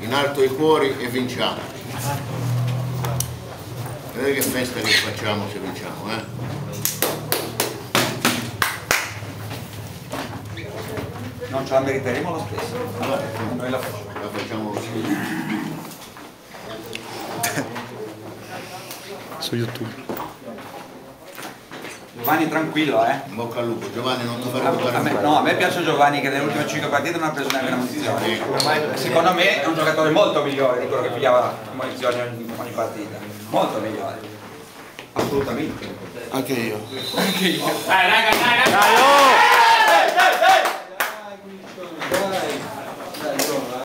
in alto i cuori e vinciamo. Vedete che festa che facciamo se vinciamo, eh? Non ce la meriteremo lo stesso. Noi la facciamo lo stesso. Su YouTube. Giovanni tranquillo, In bocca al lupo, Giovanni non ti farò no, a me piace Giovanni che nelle ultime 5 partite non ha preso neanche una munizione. Secondo me è un giocatore molto migliore di quello che pigliava munizioni ogni partita. Molto migliore. Assolutamente. Anche io. Anche io. Dai, dai, dai, dai!